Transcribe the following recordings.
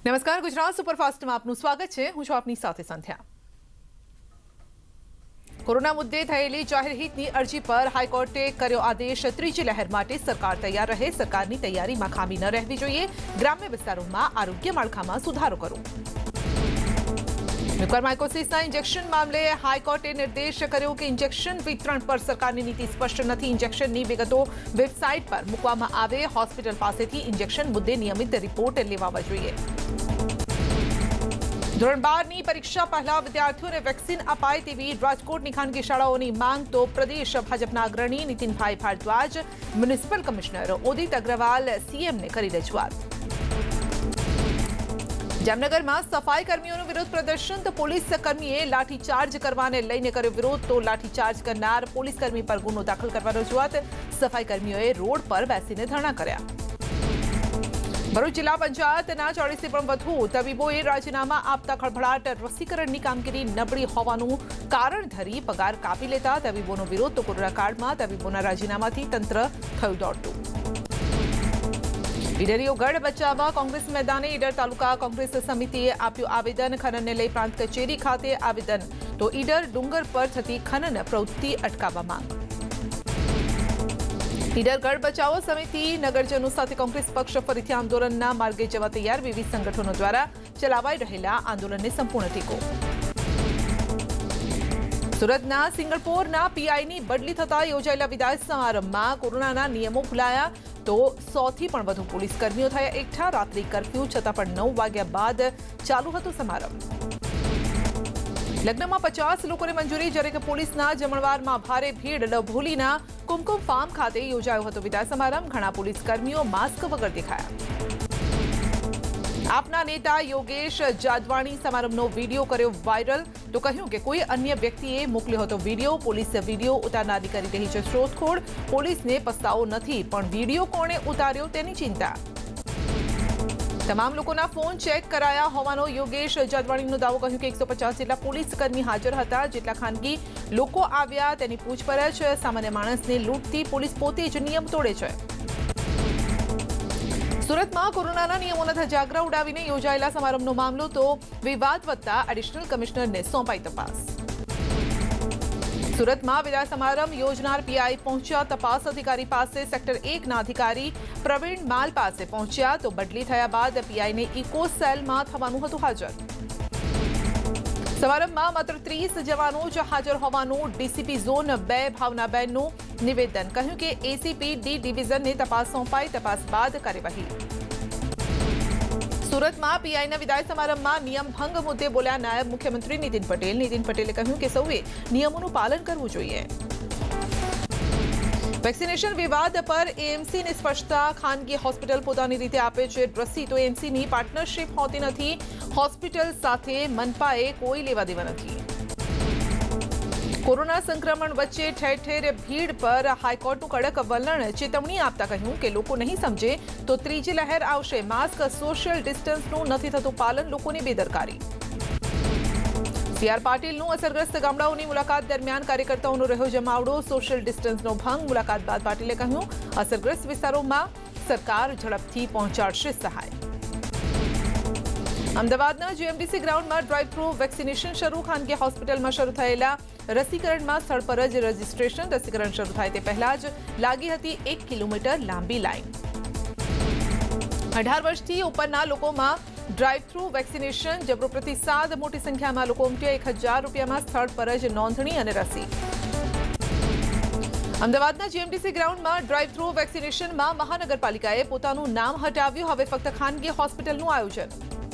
નમસ્કાર, ગુજરાત સુપરફાસ્ટમાં આપનું સ્વાગત છે। હું છું આપની સાથે સંધ્યા। કોરોના મુદ્દે થયેલી જાહેર હિતની અરજી પર હાઈકોર્ટે કર્યો આદેશ। ત્રીજી લહેર માટે સરકાર તૈયાર રહે, સરકારની તૈયારીમાં ખામી ન રહેવી જોઈએ। ગ્રામ્ય વિસ્તારોમાં આરોગ્ય માળખામાં સુધારો કરો। મ્યુકોરમાઇકોસિસના ઇન્જેક્શન મામલે હાઈકોર્ટે નિર્દેશ કર્યો કે ઇન્જેક્શન વિતરણ પર સરકારની નીતિ સ્પષ્ટ નથી। ઇન્જેક્શનની વિગતો વેબસાઇટ પર મૂકવામાં આવે। હોસ્પિટલ પાસેથી ઇન્જેક્શન મુદ્દે નિયમિત રિપોર્ટ લેવાવા જોઈએ। ધોરણ 12ની પરીક્ષા પહેલા વિદ્યાર્થીઓને વેક્સિન અપાય તેવી રાજકોટની ખાનગી શાળાઓની માંગ। તો પ્રદેશ ભાજપના અગ્રણી નીતિનભાઈ ભારદ્વાજ, મ્યુનિસિપલ કમિશનર ઉદિત અગ્રવાલ સીએમને કરી રજૂઆત। જામનગરમાં સફાઈ કર્મીઓનું વિરોધ પ્રદર્શન। તો પોલીસ કર્મીએ લાઠીચાર્જ કરવાને લઈને કર્યો વિરોધ। તો લાઠીચાર્જ કરનાર પોલીસ કર્મી પર ગુનો દાખલ કરવા રજૂઆત। સફાઈ કર્મીઓએ રોડ પર બેસીને ધરણા કર્યા। ભરૂચ જિલ્લા પંચાયતના 40થી પણ વધુ તબીબોએ રાજીનામા આપતા ખળભળાટ। રસીકરણની કામગીરી નબળી હોવાનું કારણ ધરી પગાર કાપી લેતા તબીબોનો વિરોધ। તો કોરોના કાળમાં તબીબોના રાજીનામાથી તંત્ર થયું દોડતું। ઈડરીઓ ગઢ બચાવવા કોંગ્રેસ મેદાને। ઈડર તાલુકા કોંગ્રેસ સમિતિએ આપ્યું આવેદન। ખનનને લઈ પ્રાંત કચેરી ખાતે આવેદન। તો ઈડર ડુંગર પર થતી ખનન પ્રવૃત્તિ અટકાવવા માંગ। ઈડર ગઢ બચાવો સમિતિ નગરજનો સાથે કોંગ્રેસ પક્ષ ફરીથી આંદોલનના માર્ગે જવા તૈયાર। વિવિધ સંગઠનો દ્વારા ચલાવાઈ રહેલા આંદોલનને સંપૂર્ણ ટેકો। સુરતના સિંગણપોરના પીઆઈની બદલી થતા યોજાયેલા વિદાય સમારંભમાં કોરોનાના નિયમો ભૂલાયા। તો 100થી પણ વધુ પોલીસ કર્મીઓ થયા એકઠા। રાત્રિ કર્ફ્યુ છતાં પણ 9 વાગ્યા બાદ ચાલુ હતું સમારંભ। લગ્નમાં 50 લોકોને મંજૂરી, જ્યારે કે પોલીસના જમણવારમાં ભારે ભીડ। ડભોલીના કુમકુમ ફાર્મ ખાતે યોજાયો હતો વિદાય સમારંભ। ઘણા પોલીસ કર્મીઓ માસ્ક વગર દેખાયા। આપના નેતા યોગેશ જાદવાણી સમારંભનો વીડિયો કર્યો વાયરલ। તો કહ્યું કે કોઈ અન્ય વ્યક્તિએ મોકલ્યો હતો વીડિયો। પોલીસ વીડિયો ઉતારનારી કરી રહી છે શોધખોળ। પોલીસને પસ્તાવો નથી, પણ વીડિયો કોણે ઉતાર્યો તેની ચિંતા। તમામ લોકોના ફોન ચેક કરાયા હોવાનો યોગેશ જાદવાણીનો દાવો। કહ્યું કે 150 જેટલા પોલીસ કર્મી હાજર હતા। જેટલા ખાનગી લોકો આવ્યા તેની પૂછપરછ। સામાન્ય માણસને લૂંટતી પોલીસ પોતે જ નિયમ તોડે છે। સુરતમાં કોરોનાના નિયમોના ધજાગરા ઉડાવીને યોજાયેલા સમારંભનો મામલો। તો વિવાદ વધતા એડિશનલ કમિશનરને સોંપાઈ તપાસ। સુરતમાં વિદાય સમારંભ યોજનાર પીઆઈ પહોંચ્યા તપાસ અધિકારી પાસે। સેક્ટર 1ના અધિકારી પ્રવીણ માલ પાસે પહોંચ્યા। તો બદલી થયા બાદ પીઆઈને ઇકો સેલમાં થવાનું હતું હાજર। સમારંભમાં માત્ર 30 જવાનો જ હાજર હોવાનું ડીસીપી ઝોન 2 ભાવનાબેનનું નિવેદન। કહ્યું કે એસીપી ડી ડિવિઝનને તપાસ સોંપાઈ। તપાસ બાદ કાર્યવાહી। સુરતમાં પીઆઈના વિદાય સમારંભમાં નિયમ ભંગ મુદ્દે બોલ્યા નાયબ મુખ્યમંત્રી નીતિન પટેલ। નીતિન પટેલે કહ્યું કે સૌએ નિયમોનું પાલન કરવું જોઈએ। વેક્સિનેશન વિવાદ પર એએમસીને સ્પષ્ટતા। ખાનગી હોસ્પિટલ પોતાની રીતે આપે છે રસી, તો એએમસીની પાર્ટનરશિપ હોતી નથી। હોસ્પિટલ સાથે મનપાએ કોઈ લેવા દેવા નથી। કોરોના સંક્રમણ વચ્ચે ઠેર ઠેર ભીડ પર હાઈકોર્ટનું કડક વલણ। ચેતવણી આપતા કહ્યું કે લોકો નહીં સમજે તો ત્રીજી લહેર આવશે। માસ્ક, સોશિયલ ડિસ્ટન્સનું નથી થતું પાલન, લોકોની બેદરકારી। સીઆર પાટીલનું અસરગ્રસ્ત ગામડાઓની મુલાકાત દરમિયાન કાર્યકર્તાઓનો રહ્યો જમાવડો। સોશિયલ ડિસ્ટન્સનો ભંગ। મુલાકાત બાદ પાટીલે કહ્યું અસરગ્રસ્ત વિસ્તારોમાં સરકાર ઝડપથી પહોંચાડશે સહાય। અમદાવાદના જીએમડીસી ગ્રાઉન્ડમાં ડ્રાઈવ થ્રુ વેક્સિનેશન શરૂ। ખાનગી હોસ્પિટલમાં શરૂ થયેલા રસીકરણમાં સ્થળ પર જ રજીસ્ટ્રેશન। રસીકરણ શરૂ થાય તે પહેલા જ લાગી હતી 1 કિલોમીટર લાંબી લાઈન। 18 વર્ષથી ઉપરના લોકોમાં ડ્રાઈવ થ્રુ વેક્સિનેશન। જબરો પ્રતિસાદ। મોટી સંખ્યામાં લોકો ઉમટ્યા। 1000 રૂપિયામાં સ્થળ પર જ નોંધણી અને રસી। અમદાવાદના જીએમડીસી ગ્રાઉન્ડમાં ડ્રાઈવ થ્રુ વેક્સિનેશનમાં મહાનગરપાલિકાએ પોતાનું નામ હટાવ્યું। હવે ફક્ત ખાનગી હોસ્પિટલનું આયોજન।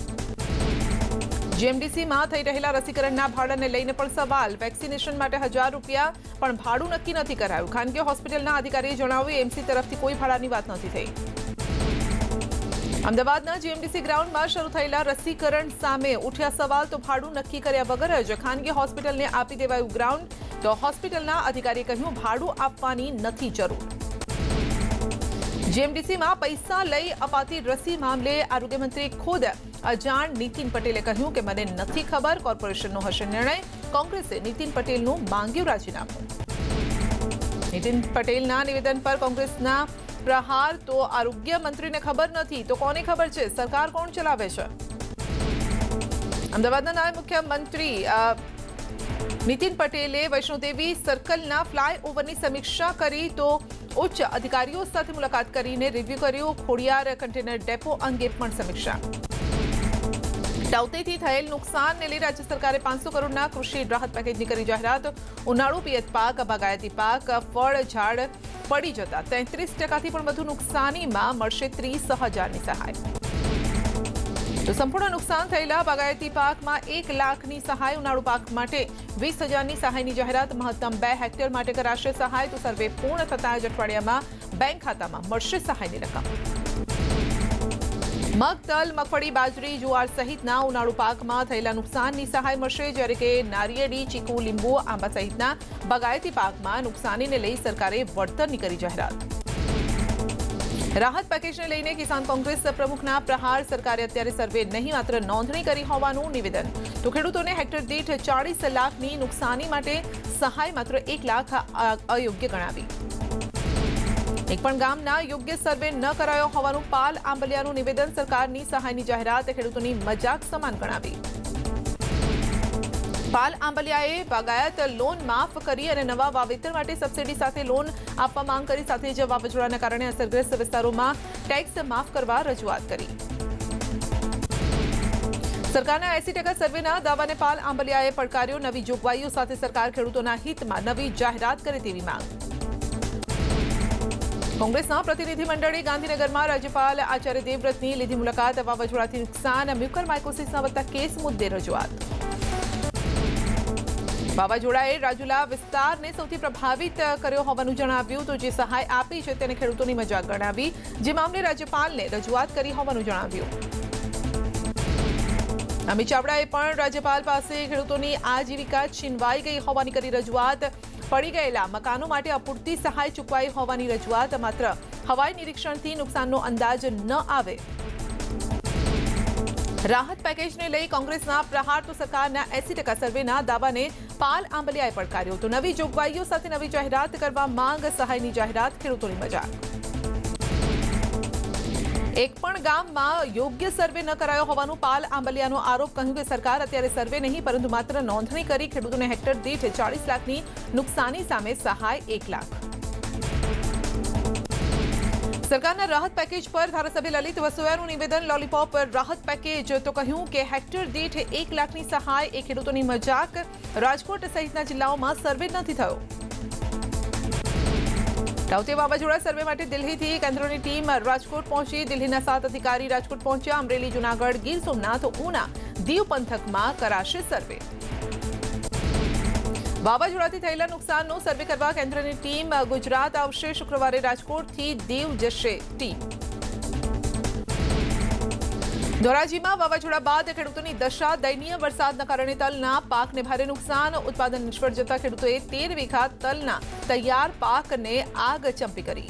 જીએમડીસીમાં થઈ રહેલા રસીકરણના ભાડાને લઈને પણ સવાલ। વેક્સિનેશન માટે 1000 રૂપિયા, પણ ભાડું નક્કી નથી કરાયું। ખાનગી હોસ્પિટલના અધિકારીએ જણાવ્યું એમસી તરફથી કોઈ ભાડાની વાત નથી થઈ। અમદાવાદના જીએમડીસી ગ્રાઉન્ડમાં શરૂ થયેલા રસીકરણ સામે ઉઠ્યા સવાલ। તો ભાડું નક્કી કર્યા વગર જ ખાનગી હોસ્પિટલને આપી દેવાયું ગ્રાઉન્ડ। તો હોસ્પિટલના અધિકારીએ કહ્યું ભાડું આપવાની નથી જરૂર। જીએમડીસીમાં પૈસા લઈ અપાતી રસી મામલે આરોગ્યમંત્રી ખુદ અજાણ। નીતિન પટેલે કહ્યું કે મને નથી ખબર, કોર્પોરેશનનો હશે નિર્ણય। કોંગ્રેસે નીતિન પટેલનું માંગ્યું રાજીનામું। નીતિન પટેલના નિવેદન પર કોંગ્રેસના પ્રહાર। તો આરોગ્ય મંત્રીને ખબર નથી તો કોને ખબર છે? સરકાર કોણ ચલાવે છે? અમદાવાદના નાયબ મુખ્યમંત્રી નીતિન પટેલે વૈષ્ણોદેવી સર્કલના ફ્લાયઓવરની સમીક્ષા કરી તો ઉચ્ચ અધિકારીઓ સાથે મુલાકાત કરીને રિવ્યુ કર્યું. ખોડિયાર કન્ટેનર ડેપો અંગે પણ સમીક્ષા. તાઉતેથી થયેલ નુકસાનને લઈ રાજ્ય સરકારે 500 કરોડના કૃષિ રાહત પેકેજની કરી જાહેરાત. ઉનાળુ પિયત પાક, બાગાયતી પાક, ફળ ઝાડ પડી જતા 33%થી પણ વધુ નુકસાનીમાં મળશે 30,000ની સહાય. તો સંપૂર્ણ નુકસાન થયેલા બાગાયતી પાકમાં 1 લાખની સહાય. ઉનાળુ પાક માટે 20,000ની સહાયની જાહેરાત. મહત્તમ 2 હેક્ટર માટે કરાશે સહાય. તો સર્વે પૂર્ણ થતા જ અઠવાડિયામાં બેંક ખાતામાં મળશે સહાયની રકમ. મગ, તલ, મગફળી, બાજરી, જુવાર સહિતના ઉનાળુ પાકમાં થયેલા નુકસાનની સહાય મળશે, જ્યારે કે નારિયેળી, ચીકુ, લીંબુ, આંબા સહિતના બાગાયતી પાકમાં નુકસાનીને લઈ સરકારે વળતરની કરી જાહેરાત. રાહત પેકેજને લઈને કિસાન કોંગ્રેસ પ્રમુખના પ્રહાર. સરકારે અત્યારે સર્વે નહીં માત્ર નોંધણી કરી હોવાનું નિવેદન. તો ખેડૂતોને હેક્ટર દીઠ 40 લાખની નુકસાની માટે સહાય માત્ર 1 લાખ અયોગ્ય ગણાવી. એક પણ ગામના યોગ્ય સર્વે ન કરાયો હોવાનું પાલ આંબલિયાનું નિવેદન. સરકારની સહાયની જાહેરાત ખેડૂતોની મજાક સમાન ગણાવી. પાલ આંબલિયાએ બાગાયત લોન માફ કરી અને નવા વાવેતર માટે સબસિડી સાથે લોન આપવા માંગ કરી. સાથે જ વાવાઝોડાના કારણે અસરગ્રસ્ત વિસ્તારોમાં ટેક્સ માફ કરવા રજૂઆત કરી. સરકારના 80% સર્વેના દાવાને પાલ આંબલિયાએ પડકાર્યો. નવી જોગવાઈઓ સાથે સરકાર ખેડૂતોના હિતમાં નવી જાહેરાત કરે તેવી માંગ. કોંગ્રેસના પ્રતિનિધિમંડળે ગાંધીનગરમાં રાજ્યપાલ આચાર્ય દેવવ્રતની લીધી મુલાકાત. વાવાઝોડાથી નુકસાન, મ્યુકરમાઇકોસિસના વધતા કેસ મુદ્દે રજૂઆત. વાવાઝોડાએ રાજુલા વિસ્તારને સૌથી પ્રભાવિત કર્યો હોવાનું જણાવ્યું. તો જે સહાય આપી છે તેને ખેડૂતોની મજાક ગણાવી. જે મામલે રાજ્યપાલને રજૂઆત કરી હોવાનું જણાવ્યું. અમિત ચાવડાએ પણ રાજ્યપાલ પાસે ખેડૂતોની આજીવિકા છીનવાઈ ગઈ હોવાની કરી રજૂઆત. પડી ગયેલા મકાનો માટે અપૂરતી સહાય ચૂકવાઈ હોવાની રજૂઆત. માત્ર હવાઈ નિરીક્ષણથી નુકસાનનો અંદાજ ન આવે. રાહત પેકેજને લઈ કોંગ્રેસના પ્રહાર. તો સરકારના 80% સર્વેના દાવાને પાલ આંબલિયાએ પડકાર્યો. તો નવી જોગવાઈઓ સાથે નવી જાહેરાત કરવા માંગ. સહાયની જાહેરાત ખેડૂતોની મજાક. એક પણ ગામમાં યોગ્ય સર્વે ન કરાયો હોવાનું પાલ આંબલિયાનો આરોપ. કહ્યું કે સરકાર અત્યારે સર્વે નહીં પરંતુ માત્ર નોંધણી કરી ખેડૂતોને હેક્ટર દીઠ 40 લાખની નુકસાની સામે સહાય 1 લાખ. સરકારના રાહત પેકેજ પર ધારાસભ્ય લલિત વસોયાનું નિવેદન. લોલીપોપ રાહત પેકેજ. તો કહ્યું કે હેક્ટર દીઠ 1 લાખની સહાય એ ખેડૂતોની મજાક. રાજકોટ સહિતના જિલ્લાઓમાં સર્વે નથી થયો. તાઉતે વાવાઝોડા સર્વે માટે દિલ્હીથી કેન્દ્રની ટીમ રાજકોટ પહોંચી. દિલ્હીના 7 અધિકારી રાજકોટ પહોંચ્યા. અમરેલી, જૂનાગઢ, ગીર સોમનાથ, ઉના, દીવ પંથકમાં કરાશે સર્વે. વાવાઝોડાથી થયેલા નુકસાનનો સર્વે કરવા કેન્દ્રની ટીમ ગુજરાત આવશે. શુક્રવારે રાજકોટથી દીવ જશે ટીમ. ધોરાજીમાં વાવાઝોડા બાદ ખેડૂતોની દશા. દયનીય વરસાદના કારણે તલના પાકને ભારે નુકસાન. ઉત્પાદન નિષ્ફળ જતા ખેડૂતોએ 13 વીઘા તલના તૈયાર પાકને આગ ચંપી કરી.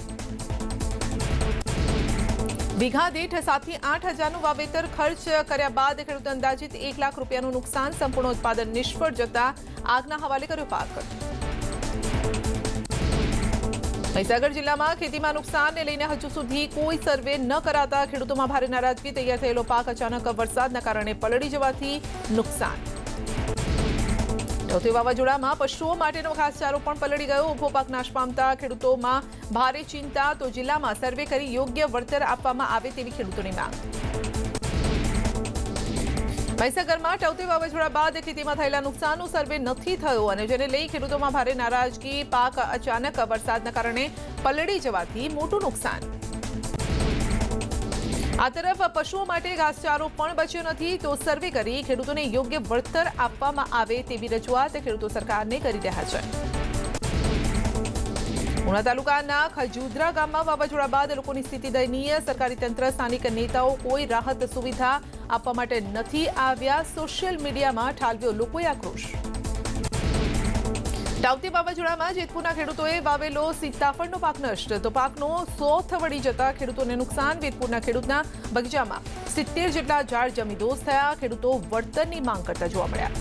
વીઘા દીઠ 7,000 થી 8,000નું વાવેતર ખર્ચ કર્યા બાદ ખેડૂતો અંદાજિત 1 લાખ રૂપિયાનું નુકસાન. સંપૂર્ણ ઉત્પાદન નિષ્ફળ જતા આગના હવાલે કર્યો પાક. મહીસાગર જિલ્લામાં ખેતીમાં નુકસાનને લઈને હજુ સુધી કોઈ સર્વે ન કરાતા ખેડૂતોમાં ભારે નારાજગી. તૈયાર થયેલો પાક અચાનક વરસાદના કારણે પલળી જવાથી નુકસાન. તાઉતે વાવાઝોડામાં પશુઓ માટેનો ઘાસચારો પણ પલળી ગયો. ઉભો પાક નાશ પામતા ખેડૂતોમાં ભારે ચિંતા. તો જિલ્લામાં સર્વે કરી યોગ્ય વળતર આપવામાં આવે તેવી ખેડૂતોની માંગ. મહીસાગરમાં તાઉતે વાવાઝોડા બાદ ખેતીમાં થયેલા નુકસાનનો સર્વે નથી થયો અને જેને લઈ ખેડૂતોમાં ભારે નારાજગી. પાક અચાનક વરસાદના કારણે પલળી જવાથી મોટું નુકસાન. આ તરફ પશુઓ માટે ઘાસચારો પણ બચ્યો નથી. તો સર્વે કરી ખેડૂતોને યોગ્ય વળતર આપવામાં આવે તેવી રજૂઆત ખેડૂતો સરકારને કરી રહ્યા છે. ઉના તાલુકાના ખજુદરા ગામમાં વાવાઝોડા બાદ લોકોની સ્થિતિ દયનીય. સરકારી તંત્ર, સ્થાનિક નેતાઓ કોઈ રાહત સુવિધા આપવા માટે નથી આવ્યા. સોશિયલ મીડિયામાં ઠાલવ્યો લોકોએ આક્રોશ. તાઉતે વાવાઝોડામાં જેતપુરના ખેડૂતોએ વાવેલો સીતાફળનો પાક નષ્ટ. તો પાકનો 100th વળી જતા ખેડૂતોને નુકસાન. વીરપુરના ખેડૂતના બગીચામાં 70 જેટલા ઝાડ જમીદોઝ થયા. ખેડૂતો વળતરની માંગ કરતા જોવા મળ્યા.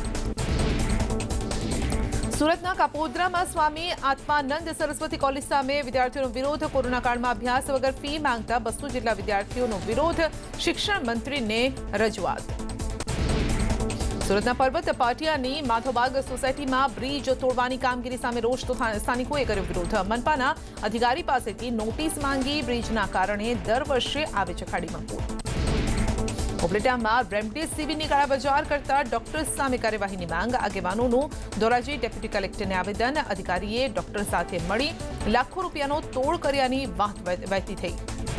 સુરતના કાપોદ્રામાં સ્વામી આત્માનંદ સરસ્વતી કોલેજ સામે વિદ્યાર્થીઓનો વિરોધ. કોરોના કાળમાં અભ્યાસ વગર ફી માંગતા 200 જેટલા વિદ્યાર્થીઓનો વિરોધ. શિક્ષણ મંત્રીને રજૂઆત. સુરતના પર્વત પાટિયાની માધવબાગ સોસાયટીમાં બ્રિજ તોડવાની કામગીરી સામે રોષ તો સ્થાનિકોએ કર્યો વિરોધ. મનપાના અધિકારી પાસેથી નોટિસ માંગી. બ્રિજના કારણે દર વર્ષે આવે છે ખાડીમાં પૂર. ઉપલેટામાં રેમડેસિવિરની કાળાબજાર કરતા ડોક્ટર્સ સામે કાર્યવાહીની માંગ. આગેવાનોનું ધોરાજી ડેપ્યુટી કલેક્ટરને આવેદન. અધિકારીએ ડોક્ટર સાથે મળી લાખો રૂપિયાનો તોડ કર્યાની વાત વહેતી થઈ.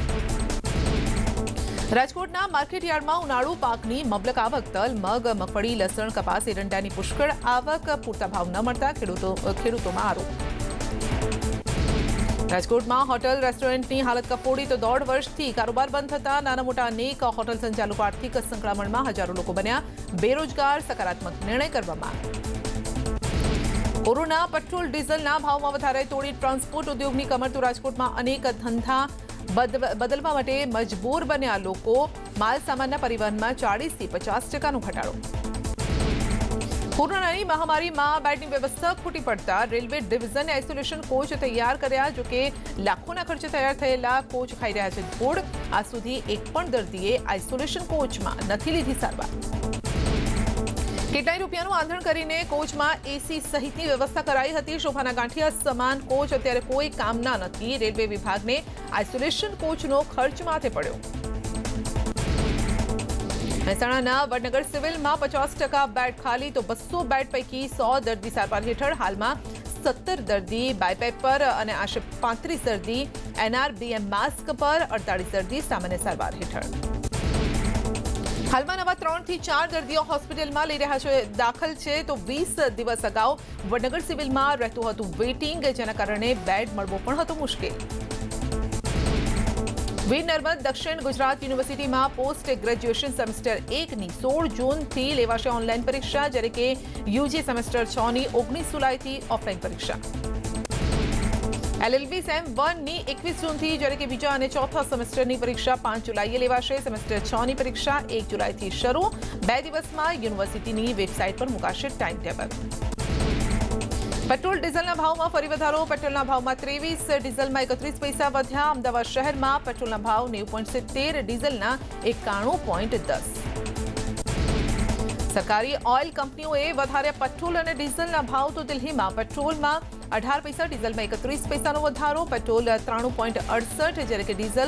રાજકોટના માર્કેટયાર્ડમાં ઉનાળુ પાકની મબલક આવક. તલ, મગ, મગફળી, લસણ, કપાસ, એરંડાની પુષ્કળ આવક. પૂરતા ભાવ ન મળતા ખેડૂતોમાં આરોપ. રાજકોટમાં હોટલ રેસ્ટોરન્ટની હાલત કફોડી. તો 1.5 વર્ષથી કારોબાર બંધ થતા નાના મોટા અનેક હોટલ સંચાલકો આર્થિક સંકળામણમાં. હજારો લોકો બન્યા બેરોજગાર. સકારાત્મક નિર્ણય કરવામાં. કોરોના પેટ્રોલ ડીઝલના ભાવમાં વધારે તોડી ટ્રાન્સપોર્ટ ઉદ્યોગની કમર. તો રાજકોટમાં અનેક ધંધા બદલવા માટે મજબૂર બન્યા લોકો. માલ સામાનના પરિવહનમાં 40 થી 50% ઘટાડો. કોરોનાની મહામારીમાં બેડની વ્યવસ્થા ખોટી પડતા રેલવે ડિવિઝને આઇસોલેશન કોચ તૈયાર કર્યા. જોકે લાખોના ખર્ચે તૈયાર થયેલા કોચ ખાઈ રહ્યા છે ધૂળ. આ સુધી એક પણ દર્દીએ આઇસોલેશન કોચમાં નથી લીધી સારવાર. કેટલાય રૂપિયાનું આંધણ કરીને કોચમાં એસી સહિતની વ્યવસ્થા કરાઈ હતી. શોભાના ગાંઠિયા સમાન કોચ અત્યારે કોઈ કામના નથી. રેલવે વિભાગને આઇસોલેશન કોચનો ખર્ચ માથે પડ્યો. મહેસાણાના વડનગર સિવિલમાં 50% બેડ ખાલી. તો 200 બેડ પૈકી 100 દર્દી સારવાર હેઠળ. હાલમાં 17 દર્દી બાયપેપ પર અને આશરે 35 દર્દી NRBM માસ્ક પર. 48 દર્દી સામાન્ય સારવાર હેઠળ. હાલમાં નવા 3 થી 4 દર્દીઓ હોસ્પિટલમાં લઈ રહ્યા છે દાખલ છે. તો 20 દિવસ અગાઉ વડનગર સિવિલમાં રહેતું હતું વેઇટિંગ, જેના કારણે બેડ મળવો પણ હતો મુશ્કેલ. વીર નર્મદ દક્ષિણ ગુજરાત યુનિવર્સિટીમાં પોસ્ટ ગ્રેજ્યુએશન સેમેસ્ટર 1ની 16 જૂનથી લેવાશે ઓનલાઈન પરીક્ષા, જ્યારે કે યુજી સેમેસ્ટર 6ની 19 જુલાઈથી ઓફલાઈન પરીક્ષા. LLB સેમ 1ની 21 જૂનથી, જ્યારે કે બીજા અને ચોથા સેમેસ્ટરની પરીક્ષા 5 જુલાઈએ લેવાશે. સેમેસ્ટર 6ની પરીક્ષા 1 જુલાઈથી શરૂ. 2 દિવસમાં યુનિવર્સિટીની વેબસાઇટ પર મુકાશે ટાઈમ ટેબલ. પેટ્રોલ ડીઝલના ભાવમાં ફરી વધારો. પેટ્રોલના ભાવમાં 23, ડીઝલમાં 31 પૈસા વધ્યા. અમદાવાદ શહેરમાં પેટ્રોલના ભાવ 90.70, ડીઝલના 91.10. સરકારી ઓઇલ કંપનીઓએ વધાર્યા પેટ્રોલ અને ડીઝલના ભાવ. તો દિલ્હીમાં પેટ્રોલમાં 18 પૈસા, ડીઝલમાં 31 પૈસાનો વધારો. પેટ્રોલ 93.68, જ્યારે કે ડીઝલ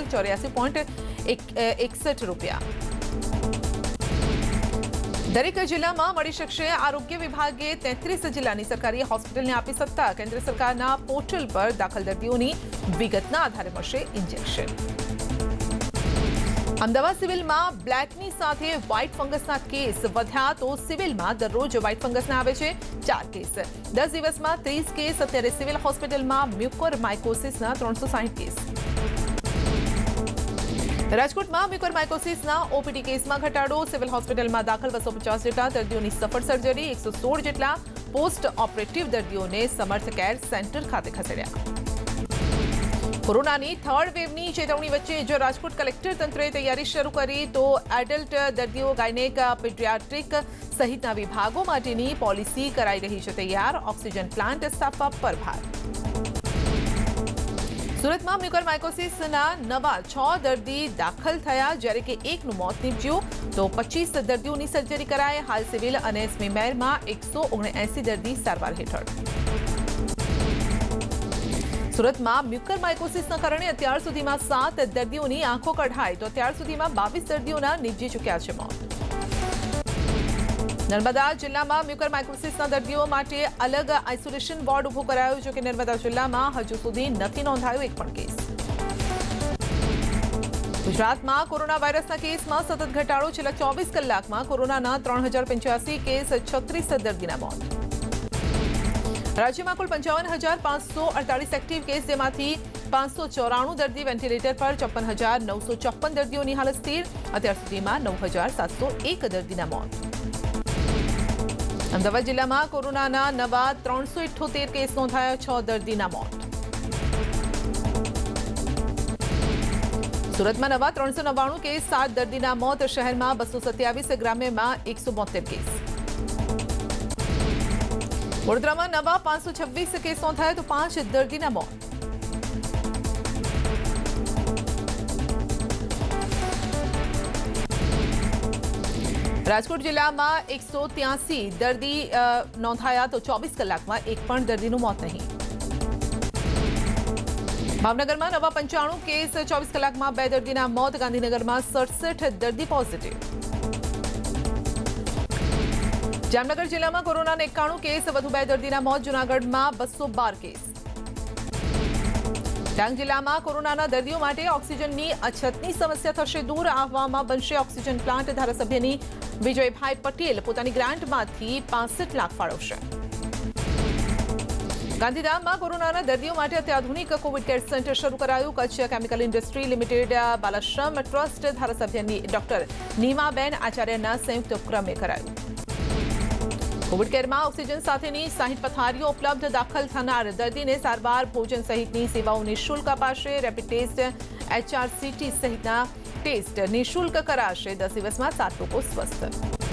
84.61 રૂપિયા. દરેક જિલ્લામાં મળી શકશે. આરોગ્ય વિભાગે 33 જિલ્લાની સરકારી હોસ્પિટલને આપી સત્તા. કેન્દ્ર સરકારના પોર્ટલ પર દાખલ દર્દીઓની વિગતના આધારે મળશે ઇન્જેક્શન. અમદાવાદ સિવિલમાં બ્લેકની સાથે વ્હાઇટ ફંગસના કેસ વધ્યા. તો સિવિલમાં દરરોજ વ્હાઇટ ફંગસના આવે છે 4 કેસ. 10 દિવસમાં 30 કેસ. અત્યારે સિવિલ હોસ્પિટલમાં મ્યુકોરમાઇકોસિસના 360 કેસ. રાજકોટમાં મ્યુકોરમાઇકોસિસના OPD કેસમાં ઘટાડો. સિવિલ હોસ્પિટલમાં દાખલ 250 જેટલા દર્દીઓની સફળ સર્જરી. 116 જેટલા પોસ્ટ ઓપરેટિવ દર્દીઓને સમર્થ કેર સેન્ટર ખાતે ખસેડ્યા. કોરોનાની થર્ડ વેવની ચેતવણી વચ્ચે જો રાજકોટ કલેક્ટર તંત્રએ તૈયારી શરૂ કરી. તો એડલ્ટ દર્દીઓ, ગાયનેક, પીડિયાટ્રિક સહિતના વિભાગો માટેની પોલિસી કરાઈ રહી છે તૈયાર. ઓક્સિજન પ્લાન્ટ સ્થાપવા પર ભાર. સુરતમાં મ્યુકોરમાઇકોસિસના નવા 6 દર્દી દાખલ થયા, જ્યારે કે 1નું મોત નીપજ્યું. તો 25 દર્દીઓની સર્જરી કરાઈ. હાલ સિવિલ અને સ્મીમેરમાં 179 દર્દી સારવાર હેઠળ. સુરતમાં મ્યુકોરમાઇકોસિસના કારણે અત્યાર સુધીમાં 7 દર્દીઓની આંખો કઢાઈ. તો અત્યાર સુધીમાં 22 દર્દીઓના નીપજી ચૂક્યા છે મોત. નર્મદા જિલ્લામાં મ્યુકોરમાઇકોસિસના દર્દીઓ માટે અલગ આઇસોલેશન વોર્ડ ઉભો કરાયો. જો કે નર્મદા જિલ્લામાં હજુ સુધી નથી નોંધાયો એક પણ કેસ. ગુજરાતમાં કોરોના વાયરસના કેસમાં સતત ઘટાડો. છેલ્લા 24 કલાકમાં કોરોનાના 3085 કેસ, 36 દર્દીના મોત. રાજ્યમાં કુલ 55,548 એક્ટિવ કેસ, જેમાંથી 594 દર્દી વેન્ટિલેટર પર. 56,954 દર્દીઓની હાલત સ્થિર. અત્યાર સુધીમાં 9,701 દર્દીના મોત. અમદાવાદ જિલ્લામાં કોરોનાના નવા 378 કેસ નોંધાયા. 6 દર્દીના મોત. સુરતમાં નવા 399 કેસ, 7 દર્દીના મોત. શહેરમાં 227, ગ્રામ્યમાં 172 કેસ. વડોદરામાં નવા 526 કેસ નોંધાયા. તો 5 દર્દીના મોત. રાજકોટ જિલ્લામાં 183 દર્દી નોંધાયા તો 24 કલાકમાં એક પણ દર્દીનું મોત નહીં. ભાવનગરમાં નવા 95 કેસ, 24 કલાકમાં 2 દર્દીના મોત. ગાંધીનગરમાં 67 દર્દી પોઝિટિવ. જામનગર જિલ્લામાં કોરોનાના 91 કેસ, વધુ 2 દર્દીના મોત. જૂનાગઢમાં 212 કેસ. ડાંગ જિલ્લામાં કોરોનાના દર્દીઓ માટે ઓક્સિજનની અછતની સમસ્યા થશે દૂર. આહવામાં બનશે ઓક્સિજન પ્લાન્ટ. ધારાસભ્યની વિજયભાઈ પટેલ પોતાની ગ્રાન્ટમાંથી 65 લાખ ફાળવશે. ગાંધીધામમાં કોરોનાના દર્દીઓ માટે અત્યાધુનિક કોવિડ કેર સેન્ટર શરૂ કરાયું. Kutch chemical industry limited Balashram trust ધારાસભ્યની ડોક્ટર નીમાબેન આચાર્યના સંયુક્ત ઉપક્રમે કરાયું. કોવિડ કેરમાં ઓક્સિજન સાથેની 60 પથારીઓ ઉપલબ્ધ. દાખલ થનાર દર્દીને સારવાર, ભોજન સહિતની સેવાઓ નિઃશુલ્ક અપાશે. રેપિડ ટેસ્ટ, HRCT સહિતના ટેસ્ટ નિઃશુલ્ક કરાશે. 10 દિવસમાં 7 લોકો સ્વસ્થ.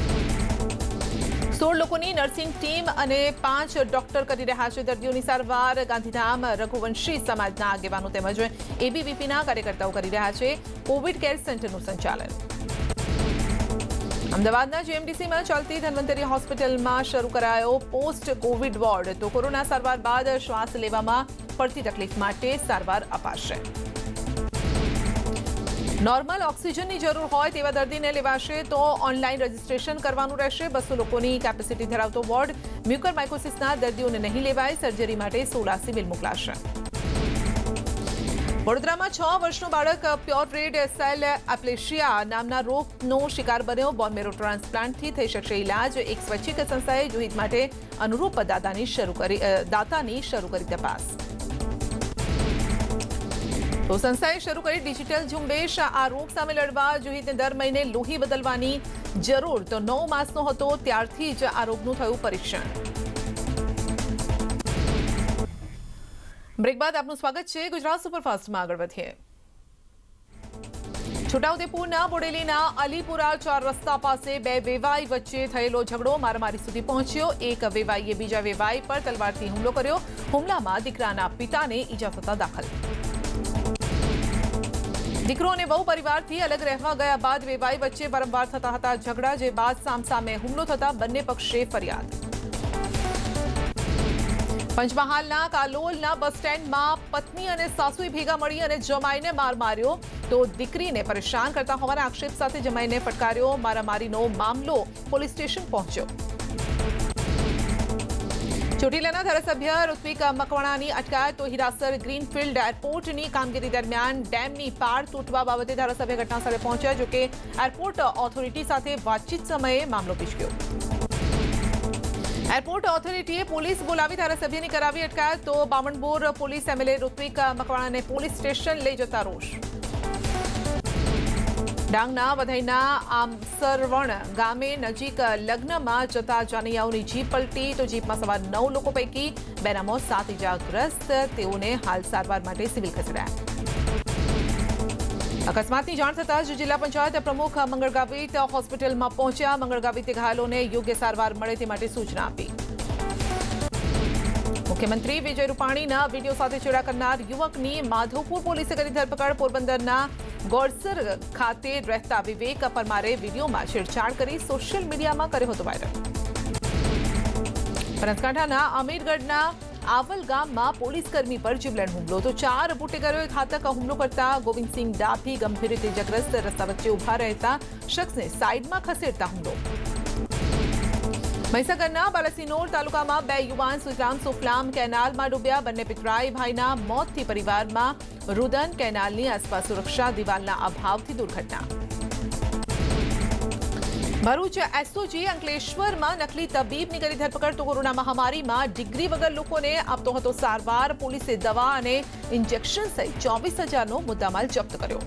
16 લોકોની નર્સિંગ ટીમ અને 5 ડોક્ટર કરી રહ્યા છે દર્દીઓની સારવાર. ગાંધીધામ રઘુવંશી સમાજના આગેવાનો તેમજ ABVPના કાર્યકર્તાઓ કરી રહ્યા છે કોવિડ કેર સેન્ટરનું સંચાલન. અમદાવાદના GMDCમાં ચાલતી ધન્વંતરી હોસ્પિટલમાં શરૂ કરાયો પોસ્ટ કોવિડ વોર્ડ. તો કોરોના સારવાર બાદ શ્વાસ લેવામાં પડતી તકલીફ માટે સારવાર અપાશે. નોર્મલ ઓક્સિજનની જરૂર હોય તેવા દર્દીને લેવાશે તો ઓનલાઈન રજીસ્ટ્રેશન કરવાનું રહેશે. 200 લોકોની કેપેસિટી ધરાવતો વોર્ડ. મ્યુકરમાઇકોસિસના દર્દીઓને નહીં લેવાય. સર્જરી માટે 16 સિવિલ મોકલાશે. વડોદરામાં 6 વર્ષનું બાળક પ્યોર રેડ સેલ એપ્લેશિયા નામના રોગનો શિકાર બન્યો. બોન મેરો ટ્રાન્સપ્લાન્ટથી થઈ શકશે ઇલાજ. એક સ્વૈચ્છિક સંસ્થાએ જુહિદ માટે અનુરૂપ દાતાની શરૂ કરી તપાસ. તો સંસ્થાએ શરૂ કરી ડિજિટલ ઝુંબેશ. આ રોગ સામે લડવા જુહિદને દર મહિને લોહી બદલવાની જરૂર. તો 9 માસનો હતો ત્યારથી જ આ રોગનું થયું પરીક્ષણ. બ્રેક બાદ આપનું સ્વાગત છે. ગુજરાત સુપરફાસ્ટમાં આગળ વધીએ. છોટાઉદેપુરના બોડેલીના અલીપુરા 4 રસ્તા પાસે 2 વેવાઈ વચ્ચે થયેલો ઝઘડો મારામારી સુધી પહોંચ્યો. એક વેવાઈએ બીજા વેવાઈ પર તલવારથી હુમલો કર્યો. હુમલામાં દીકરાના પિતાને ઈજા થતા દાખલ. દીકરો અને વહુ પરિવારથી અલગ રહેવા ગયા બાદ વેવાઈ વચ્ચે વારંવાર થતા હતા ઝઘડા, જે બાદ સામસામે હુમલો થતા બંને પક્ષે ફરિયાદ. પંચમહાલના કાલોલના બસ સ્ટેન્ડમાં પત્ની અને સાસુએ ભેગા મળી અને જમાઈને માર માર્યો. તો દીકરીને પરેશાન કરતા હોવાના આક્ષેપ સાથે જમાઈને ફટકાર્યો. મારામારીનો મામલો પોલીસ સ્ટેશન પહોંચ્યો. ચોટીલાના ધારાસભ્ય ઋત્વિક મકવાણાની અટકાયત. તો હીરાસર ગ્રીનફિલ્ડ એરપોર્ટની કામગીરી દરમિયાન ડેમની પાળ તૂટવા બાબતે ધારાસભ્ય ઘટનાસ્થળે પહોંચ્યા. જોકે એરપોર્ટ ઓથોરિટી સાથે વાતચીત સમયે મામલો પીછક્યો. એરપોર્ટ ઓથોરિટીએ પોલીસ બોલાવી ધારાસભ્યની કરાવી અટકાયત. તો બામણબોર પોલીસ MLA ઋત્વિક મકવાણાને પોલીસ સ્ટેશન લઈ જતા રોષ. ડાંગના વધઈના આમસરવણ ગામે નજીક લગ્નમાં જતા જાનૈયાઓની જીપ પલટી. તો જીપમાં સવાર 9 લોકો પૈકી 2ના મોત, 7 ઇજાગ્રસ્ત. તેઓને હાલ સારવાર માટે સિવિલ ખસેડાયા. અકસ્માતની જાણ થતાં જ જિલ્લા પંચાયત પ્રમુખ મંગળ ગાવિત હોસ્પિટલમાં પહોંચ્યા. મંગળ ગાવિતે ઘાયલોને યોગ્ય સારવાર મળે તે માટે સૂચના આપી. મુખ્યમંત્રી વિજય રૂપાણીના વિડીયો સાથે છેડા કરનાર યુવકની માધવપુર પોલીસે કરી ધરપકડ. પોરબંદરના ગોડસર ખાતે રહેતા વિવેક પરમારે વિડીયોમાં છેડછાડ કરી સોશિયલ મીડિયામાં કર્યો હતો વાયરલ. બનાસકાંઠાના અમીરગઢના આવલ ગામમાં પોલીસકર્મી પર જીવલેણ હુમલો. તો 4 બુટેગરોએ ઘાતક હુમલો કરતા ગોવિંદસિંહ ડાભી ગંભીર રીતે ઇજાગ્રસ્ત. રસ્તા વચ્ચે ઉભા રહેતા શખ્સને સાઈડમાં ખસેડતા હુમલો. મહીસાગરના બાલાસિનોર તાલુકામાં 2 યુવાન સુજલામ સુફલામ કેનાલમાં ડૂબ્યા. બંને પિતરાઈ ભાઈના મોતથી પરિવારમાં રુદન. કેનાલની આસપાસ સુરક્ષા દિવાલના અભાવથી દુર્ઘટના. ભરૂચ SOG અંકલેશ્વરમાં નકલી તબીબની કરી ધરપકડ. તો કોરોના મહામારીમાં ડિગ્રી વગર લોકોને આપતો હતો સારવાર. પોલીસે દવા અને ઇન્જેક્શન સહિત 24,000નો મુદ્દામાલ જપ્ત કર્યો.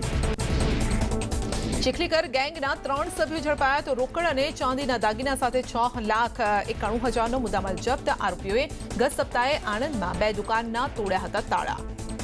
ચીખલીકર ગેંગના 3 સભ્યો ઝડપાયા. તો રોકડ અને ચાંદીના દાગીના સાથે 6,91,000નો મુદ્દામાલ જપ્ત. આરોપીઓએ ગત સપ્તાહે આણંદમાં 2 દુકાનના તોડ્યા હતા તાળા.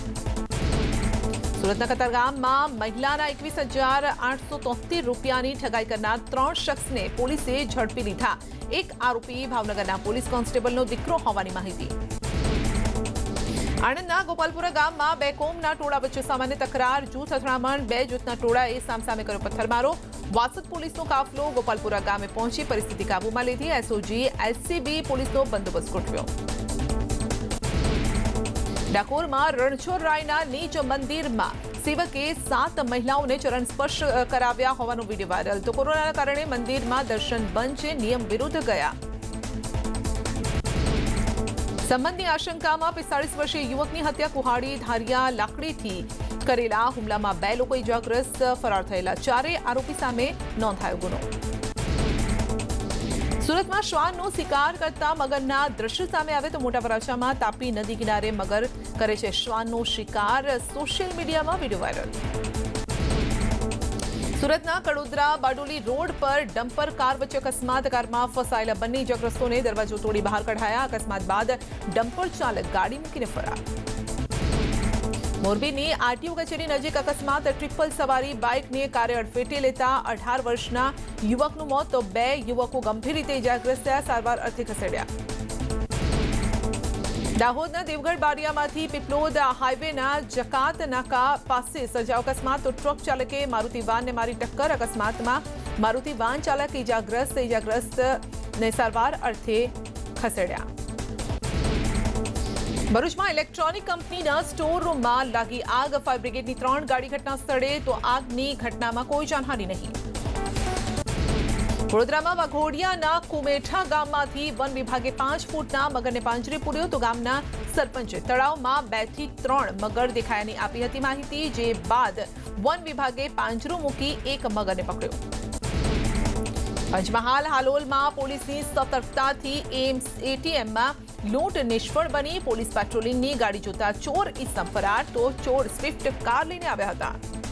સુરતના કતારગામમાં મહિલાના 21,873 રૂપિયાની ઠગાઈ કરનાર 3 શખ્સને પોલીસે ઝડપી લીધા. એક આરોપી ભાવનગરના પોલીસ કોન્સ્ટેબલનો દીકરો હોવાની માહિતી. આણંદના ગોપાલપુરા ગામમાં બે કોમના ટોળા વચ્ચે સામાન્ય તકરાર, જૂથ અથડામણ, બે જૂથના ટોળાએ સામસામે કર્યો પથ્થરમારો। વાસદ પોલીસનો કાફલો ગોપાલપુરા ગામે પહોંચી પરિસ્થિતિ કાબૂમાં લીધી। એસઓજી એલસીબી પોલીસનો બંદોબસ્ત ગોઠવ્યો। ડાકોરમાં રણછોડરાયના નીચ મંદિરમાં સેવકે 7 મહિલાઓને ચરણ સ્પર્શ કરાવ્યા હોવાનો વીડિયો વાયરલ। તો કોરોનાના કારણે મંદિરમાં દર્શન બંધ છે, નિયમ વિરુદ્ધ ગયા। સંબંધની આશંકામાં 45 વર્ષીય યુવકની હત્યા, કુહાડી ધારિયા લાકડીથી કરેલા હુમલામાં 2 લોકો ઇજાગ્રસ્ત, ફરાર થયેલા 4 આરોપી સામે નોંધાયો ગુનો। સુરતમાં શ્વાનનો શિકાર કરતા મગરના દ્રશ્ય સામે આવે તો મોટા વરાછામાં તાપી નદી કિનારે મગર કરે છે શ્વાનનો શિકાર, સોશિયલ મીડિયામાં વીડિયો વાયરલ। સુરતના કડોદરા બારડોલી રોડ પર ડમ્પર કાર વચ્ચે અકસ્માત, કારમાં ફસાયેલા બંને ઇજાગ્રસ્તોને દરવાજો તોડી બહાર કઢાયા। અકસ્માત બાદ ડમ્પર ચાલક ગાડી મૂકીને ફરાર। મોરબીની આરટીઓ કચેરી નજીક અકસ્માત, ટ્રિપલ સવારી બાઇકને કારે અડફેટે લેતા 18 વર્ષના યુવકનું મોત તો 2 યુવકો ગંભીર રીતે ઇજાગ્રસ્ત થયા, સારવાર અર્થે ખસેડ્યા। દાહોદના દેવગઢ બારિયામાંથી પીપલોદ હાઈવેના જકાત નાકા પાસે સર્જાયો અકસ્માત, તો ટ્રક ચાલકે મારુતિ વાનને મારી ટક્કર। અકસ્માતમાં મારુતિ વાન ચાલક ઇજાગ્રસ્તને સારવાર અર્થે ખસેડ્યા। ભરૂચમાં ઇલેક્ટ્રોનિક કંપનીના સ્ટોર રૂમમાં લાગી આગ, ફાયર બ્રિગેડની 3 ગાડી ઘટના સ્થળે, તો આગની ઘટનામાં કોઈ જાનહાનિ નહીં। વડોદરામાં વાઘોડિયાના કુમેઠા ગામમાંથી વન વિભાગે 5 ફૂટના મગરને પાંજરે પૂર્યો, તો ગામના સરપંચે તળાવમાં 2 થી 3 મગર દેખાયાની આપી હતી માહિતી, જે બાદ વન વિભાગે પાંજરો મૂકી 1 મગરને પકડ્યો। પંચમહાલ હાલોલમાં પોલીસની સતર્કતાથી એટીએમમાં લૂંટ નિષ્ફળ બની, પોલીસ પેટ્રોલિંગની ગાડી જોતા ચોર ઇસમ ફરાર, તો ચોર સ્વિફ્ટ કાર લઈને આવ્યા હતા।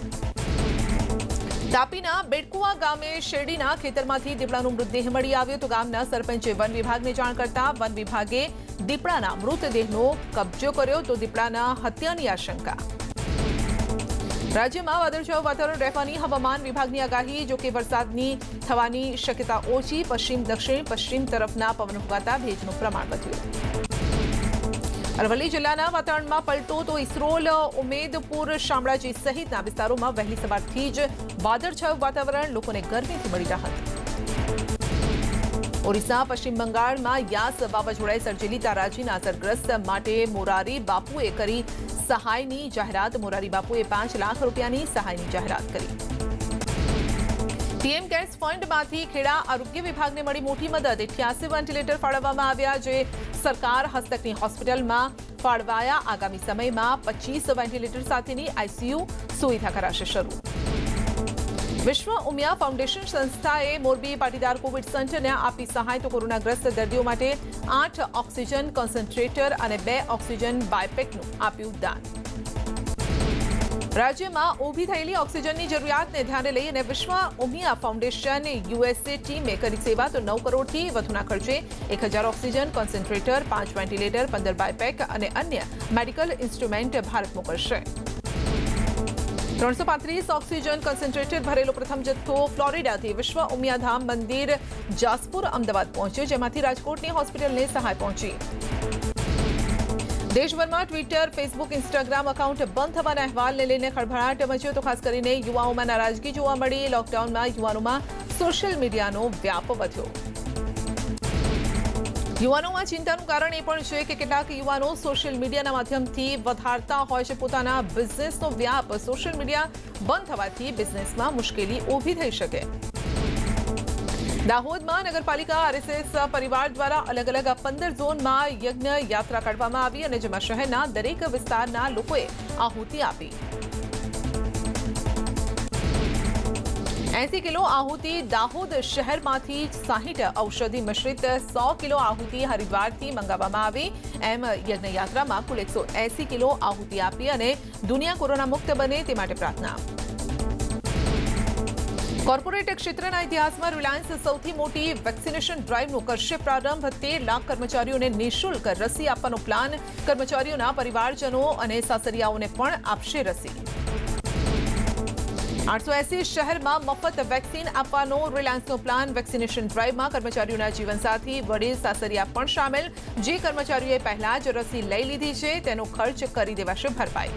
તાપીના બેડકુવા ગામે શેરડીના ખેતરમાંથી દીપડાનો મૃતદેહ મળી આવ્યો, તો ગામના સરપંચે વન વિભાગને જાણ કરતા વન વિભાગે દીપડાના મૃતદેહનો કબજો કર્યો, તો દીપડાના હત્યાની આશંકા। રાજ્યમાં વાદળછાયું વાતાવરણ રહેવાની હવામાન વિભાગની આગાહી, જોકે વરસાદની થવાની શક્યતા ઓછી, પશ્ચિમ દક્ષિણ પશ્ચિમ તરફના પવન ફૂંકાતા ભેજનું પ્રમાણ વધ્યું। અરવલ્લી જિલ્લાના વાતાવરણમાં પલટો, તો ઇસરોલ, ઉમેદપુર, શામળાજી સહિતના વિસ્તારોમાં વહેલી સવારથી જ વાદળછાયું વાતાવરણ, લોકોને ગરમીથી મળી રાહત। ઓરિસ્સા પશ્ચિમ બંગાળમાં યાસ વાવાઝોડાએ સર્જેલી તારાજીના અસરગ્રસ્ત માટે મોરારી બાપુએ કરી સહાયની જાહેરાત। મોરારી બાપુએ 5 લાખ રૂપિયાની સહાયની જાહેરાત કરી। પીએમ કેર્સ ફંડમાંથી ખેડા આરોગ્ય વિભાગને મળી મોટી મદદ, 88 વેન્ટિલેટર ફાળવવામાં આવ્યા, જે સરકાર હસ્તકની હોસ્પિટલમાં ફાળવાયા। આગામી સમયમાં 25 વેન્ટિલેટર સાથેની આઈસીયુ સુવિધા કરાશે શરૂ। વિશ્વ ઉમિયા ફાઉન્ડેશન સંસ્થાએ મોરબી પાટીદાર કોવિડ સેન્ટરને આપી સહાય, તો કોરોનાગ્રસ્ત દર્દીઓ માટે 8 ઓક્સિજન કોન્સન્ટ્રેટર અને 2 ઓક્સિજન બાયપેકનું આપ્યું દાન। રાજ્યમાં ઊભી થયેલી ઓક્સિજનની જરૂરિયાતને ધ્યાને લઈ અને વિશ્વ ઉમિયા ફાઉન્ડેશન યુએસએ ટીમે કરી સેવા, તો 9 કરોડથી વધુના ખર્ચે 1000 ઓક્સિજન કોન્સન્ટ્રેટર, 5 વેન્ટિલેટર, 15 બાયપેક અને અન્ય મેડિકલ ઇન્સ્ટ્રુમેન્ટ ભારત મોકલશે। 335 ઓક્સિજન કોન્સન્ટ્રેટર ભરેલો પ્રથમ જથ્થો ફ્લોરિડાથી વિશ્વ ઉમિયાધામ મંદિર જાસપુર અમદાવાદ પહોંચ્યો, જેમાંથી રાજકોટની હોસ્પિટલને સહાય પહોંચી। દેશભરમાં ટ્વિટર, ફેસબુક, ઇન્સ્ટાગ્રામ એકાઉન્ટ બંધ થવાના અહેવાલને લઈને ખળભળાટ મચ્યો, તો ખાસ કરીને યુવાઓમાં નારાજગી જોવા મળી। લોકડાઉનમાં યુવાનોમાં સોશિયલ મીડિયાનો વ્યાપ વધ્યો। યુવાનોમાં ચિંતાનું કારણ એ પણ છે કે કેટલાક યુવાનો સોશિયલ મીડિયાના માધ્યમથી વધારતા હોય છે પોતાના બિઝનેસનો વ્યાપ। સોશિયલ મીડિયા બંધ થવાથી બિઝનેસમાં મુશ્કેલી ઊભી થઈ શકે। દાહોદમાં નગરપાલિકા આરએસએસ પરિવાર દ્વારા અલગ અલગ 15 ઝોનમાં યજ્ઞ યાત્રા કાઢવામાં આવી, અને જેમાં શહેરના દરેક વિસ્તારના લોકોએ આહુતિ આપી। 80 કિલો આહુતિ દાહોદ શહેરમાંથી, 60 ઔષધિ મિશ્રિત 100 કિલો આહુતિ હરિદ્વારથી મંગાવવામાં આવી। એમ યજ્ઞયાત્રામાં કુલ 180 કિલો આહુતિ આપી અને દુનિયા કોરોના મુક્ત બને તે માટે પ્રાર્થના। કોર્પોરેટ ક્ષેત્રના ઇતિહાસમાં રિલાયન્સ સૌથી મોટી વેક્સિનેશન ડ્રાઈવનો કરશે પ્રારંભ। 13 લાખ કર્મચારીઓને નિઃશુલ્ક રસી આપવાનો પ્લાન। કર્મચારીઓના પરિવારજનો અને સાસરિયાઓને પણ આપશે રસી। 880 શહેરમાં મફત વેક્સિન આપવાનો રિલાયન્સનો પ્લાન. વેક્સિનેશન ડ્રાઈવમાં કર્મચારીઓના જીવનસાથી, વડીલ, સાસરિયા પણ સામેલ. જે કર્મચારીઓએ પહેલા જ રસી લઈ લીધી છે તેનો ખર્ચ કરી દેવાશે ભરપાઈ.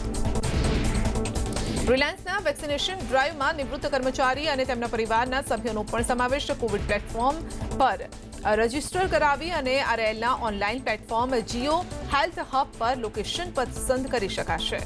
રિલાયન્સના વેક્સિનેશન ડ્રાઈવમાં નિવૃત્ત કર્મચારી અને તેમના પરિવારના સભ્યોનો પણ સમાવેશ. કોવિડ પ્લેટફોર્મ પર રજીસ્ટર કરાવી અને આરએલના online platform Jio health hub પર લોકેશન પસંદ કરી શકાશે.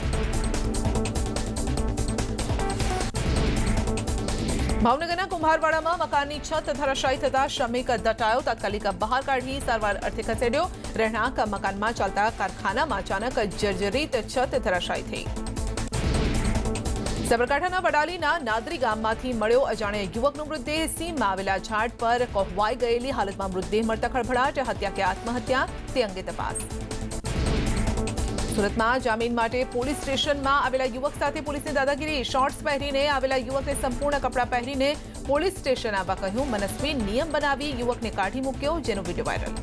ભાવનગરના કુંભારવાડામાં મકાનની છત ધરાશાયી થતા શ્રમિક દટાયો. તાત્કાલિક બહાર કાઢી સારવાર અર્થે ખસેડ્યો. રહેણાંક મકાનમાં ચાલતા કારખાનામાં અચાનક જર્જરિત છત ધરાશાયી થઈ. સાબરકાંઠાના વડાલીના નાદરી ગામમાંથી મળ્યો અજાણ્યા યુવકનો મૃતદેહ. સીમમાં આવેલા ઝાડ પર કોહવાઈ ગયેલી હાલતમાં મૃતદેહ મળતા ખળભળાટ. હત્યા કે આત્મહત્યા તે અંગે તપાસ. સુરતમાં જામીન માટે પોલીસ સ્ટેશનમાં આવેલા યુવક સાથે પોલીસની દાદાગીરી. શોર્ટ્સ પહેરીને આવેલા યુવકને સંપૂર્ણ કપડાં પહેરીને પોલીસ સ્ટેશન આવવા કહ્યું. મનસ્વી નિયમ બનાવી યુવકને કાઢી મૂક્યો, જેનો વિડીયો વાયરલ.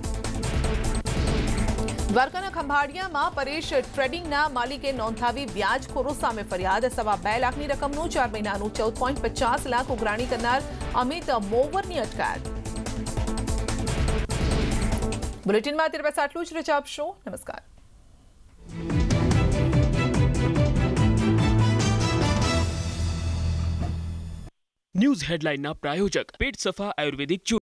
દ્વારકાના ખંભાળિયામાં પરેશ ટ્રેડિંગના માલિકે નોંધાવી વ્યાજખોરો સામે ફરિયાદ. 2.5 લાખની રકમનું 4 મહિનાનું 14.50 લાખ ઉઘરાણી કરનાર અમિત મોવરની અટકાયત. બુલેટિનમાં અત્યારે બસ આટલું જ. રજા આપશો. નમસ્કાર. ન્યૂઝ હેડલાઇનના પ્રાયોજક પેટ સફા આયુર્વેદિક